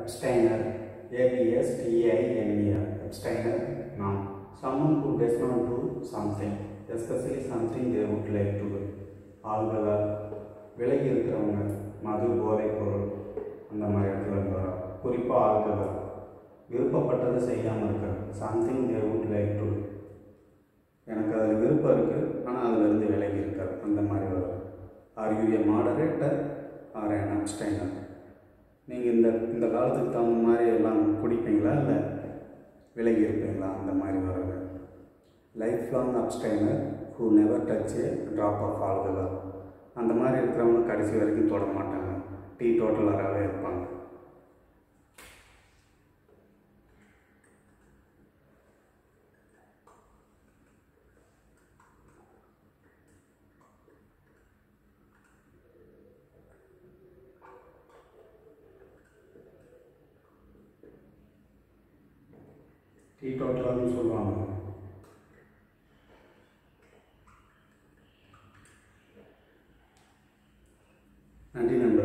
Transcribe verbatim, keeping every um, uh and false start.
Abstainer, A B S T I N E R, abstainer, noun. Someone who does not do something, especially something they would like to do. ஆள்களா விலகி இருக்கிறவங்க, மது போதைப் பொருள் அந்த மாதிரி இடத்துல இருந்து வர குறிப்பாக ஆள்களா விருப்பப்பட்டதை செய்யாமல் இருக்கிறது. Something they would like to, எனக்கு அதில் விருப்பம் இருக்குது ஆனால் அதிலிருந்து விலகி இருக்காது அந்த மாதிரி வரும். Are you a moderator or an abstainer? நீங்கள் இந்த இந்த காலத்துக்கு தகுந்த மாதிரி எல்லாம் குடிப்பீங்களா இல்லை விலகி இருப்பீங்களா அந்த மாதிரி வர்றது. Life long abstainer who never touch a drop of alcohol, அந்த மாதிரி இருக்கிறவங்க கடைசி வரைக்கும் தொட மாட்டாங்க, டீ டோட்டலராகவே இருப்பாங்க. டீ டோட்டலர்னு சொல்லுவாங்க. நன்றி நண்பர்களே.